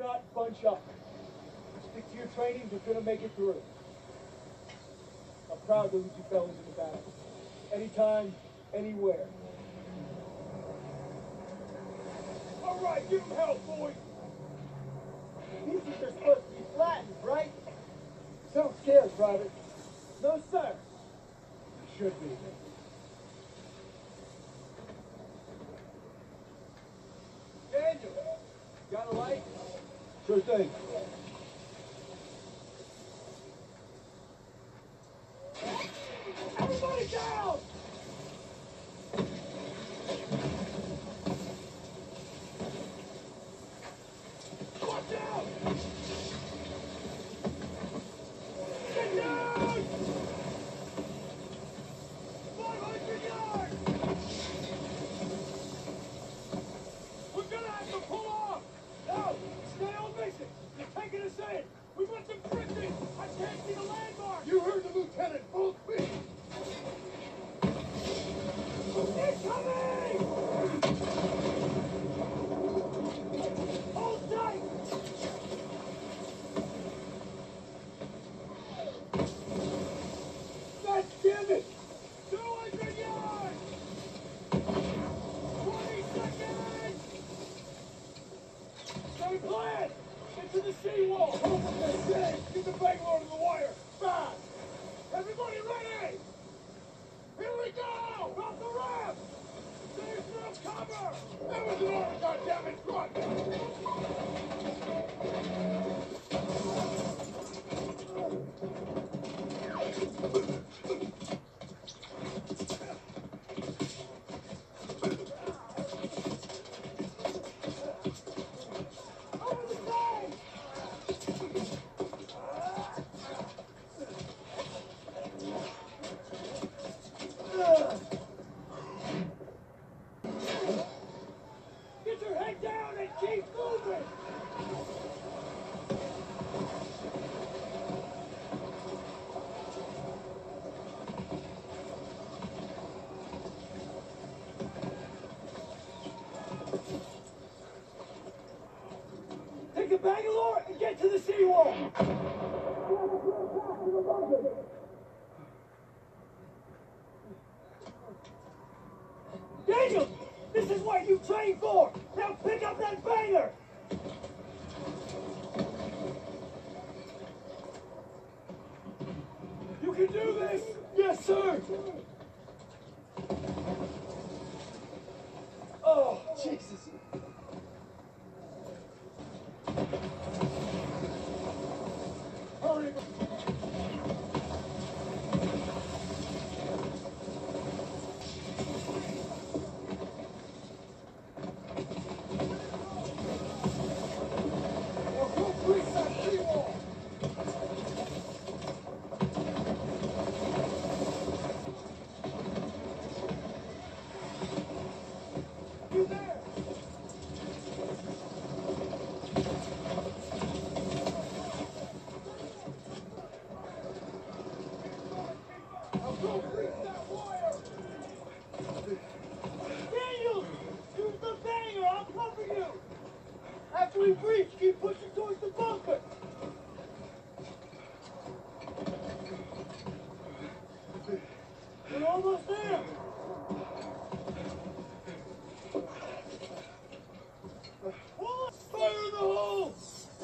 not bunch up. Stick to your training, you're gonna make it through. I'm proud to lead you fellas into battle. Anytime, anywhere. All right, give them hell, boys! These are supposed to be flattened, right? Sounds scared, Private. No, sir. It should be. Daniel, got a light? Sure thing. Everybody down! Watch out! Get down! 500 yards! We're gonna have to pull off! No! Stay on mission! You're taking us in! We want some drifting! I can't see the landmark! You heard the lieutenant! Full speed! Incoming! Hold tight! God damn it! 200 yards! 20 seconds! Stay plan! Get to the seawall! Get the Bangalore to the wire! Fast! Everybody ready! Here we go! Drop the ramp! There's no cover! That was an order, goddammit! Front! Over the side! Get your head down and keep moving! Take the Bangalore and get to the seawall! Daniel! This is what you trained for! Now pick up that banger! You can do this! Yes, sir! Oh, Jesus! Hurry! You there? Now go reach that wire! Daniel! Use the banger! I'll cover you! After we breach, keep pushing towards the bunker! We're almost there! Fire in the hole!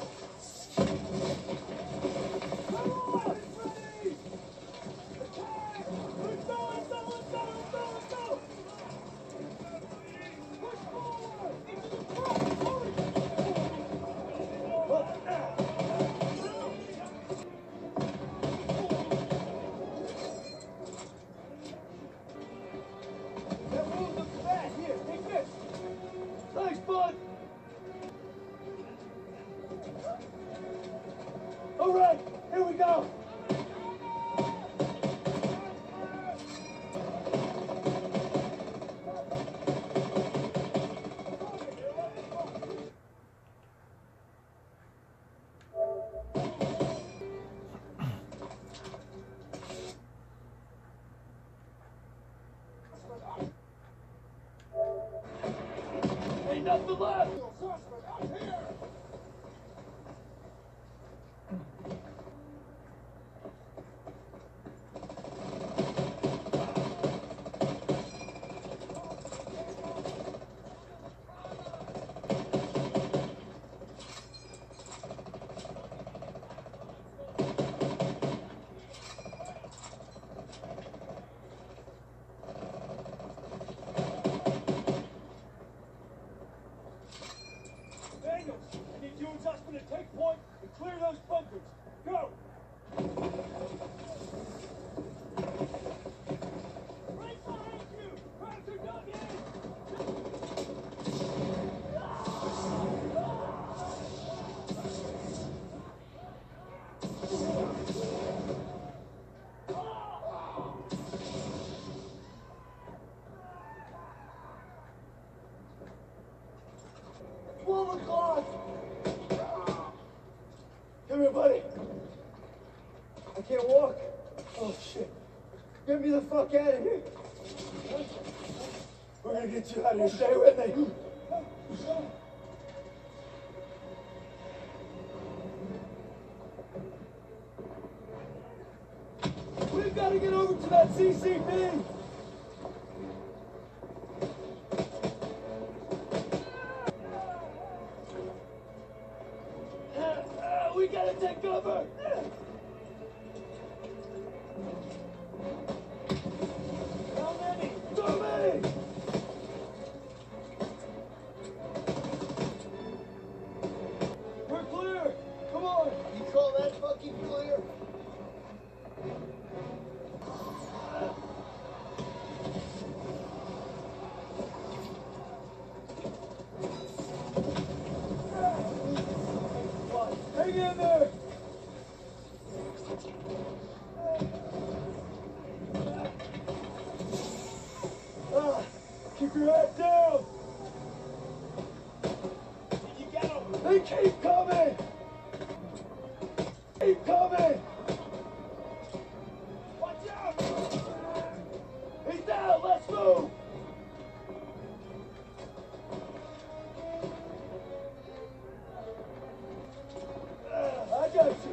Come on! It's ready! Attack! Let's go! Let's go! Let's go! Let's go! Let's go! Push forward! Into the front! Hurry! That room looks bad. Here, take this. Thanks, bud. All right, here we go. Ain't nothing left. Suspect out here. open the take point and clear those bunkers. Go! Right behind you! Crouch or dug in! Come here, buddy. I can't walk. Oh, shit. Get me the fuck out of here. We're gonna get you out of here. Stay with me. We've got to get over to that CCP. We gotta take cover! How many? Too many! We're clear! Come on! You call that fucking clear? Hang in there! Keep your head down! You got him! They keep coming! Keep coming! Watch out! He's down! Let's move! I got you!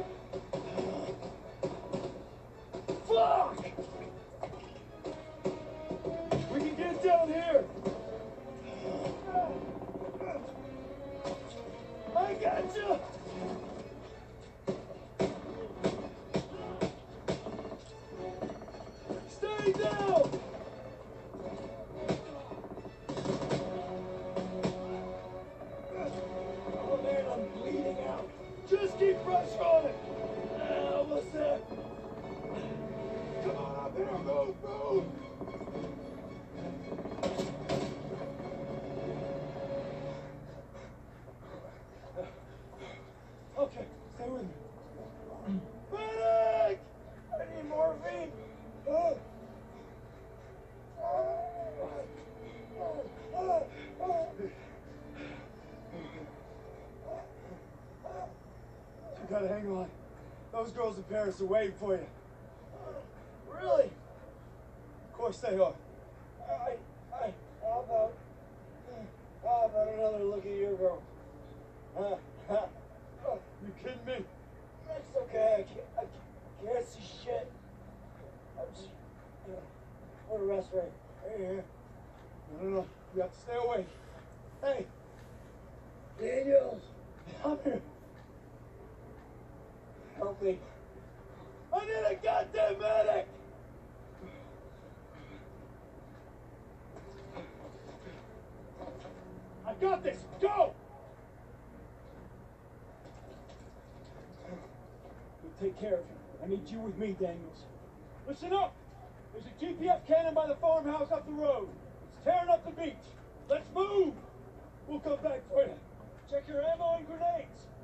Fuck! We can get down here! I got you! Stay down! Oh man, I'm bleeding out. Just keep pressure on it. Almost there. Come on up here, move, move. Okay, stay with me. Medic! I need morphine. You gotta hang on. Those girls in Paris are waiting for you. Really? Of course they are. How about another look at your girl? You kidding me? That's okay. I can't see shit. I'm just, for the rest right here. No. You have to stay away. Hey, Daniels, come here. help me. I need a goddamn medic! I got this! Go! We'll take care of you. I need you with me, Daniels. Listen up! There's a GPF cannon by the farmhouse up the road. It's tearing up the beach. Let's move! We'll come back for you. Check your ammo and grenades.